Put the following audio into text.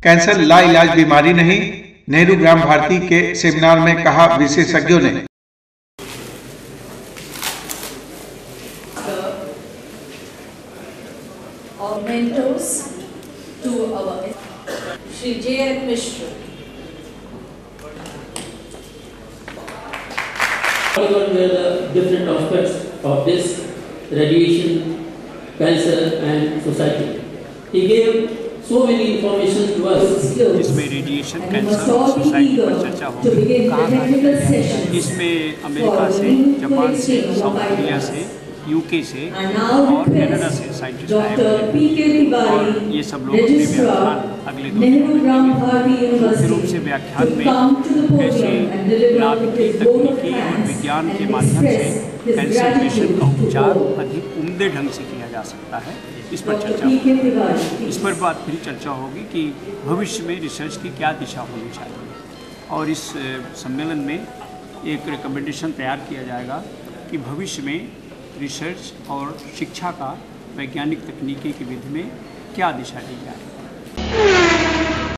Cancer लाइलाज बीमारी नहीं, नेहरू ग्राम भारती के सेमिनार में कहा विशेषज्ञों ने। Our mentors to our Shri J.M. Mishra. What were the different aspects of this radiation, cancer and society? He gave so many information to us. इसमें रेडिएशन, कैंसर और सोसाइटी पर चर्चा होगी। इसमें अमेरिका से, जापान से, साउथ कोरिया से, UK से और कनाडा से साइंटिस्ट आए हुए और ये सब लोग अपने व्याख्यान अगले 2 दिनों में देंगे। मुख्य रूप से व्याख्यान में कैसे नाभिकीय तकनीकी और विज्ञान के माध्यम से कैंसर पेशेंट का उपचार अधिक उम्दे ढंग से किया जा सकता है, इस पर चर्चा होगी। इस पर बात फिर चर्चा होगी कि भविष्य में रिसर्च की क्या दिशा होनी चाहिए और इस सम्मेलन में एक रिकमेंडेशन तैयार किया जाएगा कि भविष्य में रिसर्च और शिक्षा का वैज्ञानिक तकनीकी की विधि में क्या दिशा दी जाए।